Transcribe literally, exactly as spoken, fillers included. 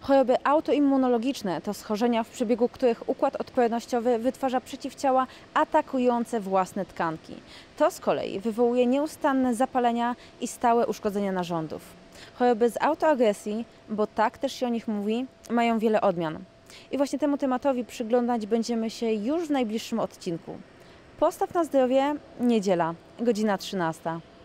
Choroby autoimmunologiczne to schorzenia, w przebiegu których układ odpornościowy wytwarza przeciwciała atakujące własne tkanki. To z kolei wywołuje nieustanne zapalenia i stałe uszkodzenia narządów. Choroby z autoagresji, bo tak też się o nich mówi, mają wiele odmian. I właśnie temu tematowi przyglądać będziemy się już w najbliższym odcinku. Postaw na zdrowie, niedziela, godzina trzynasta.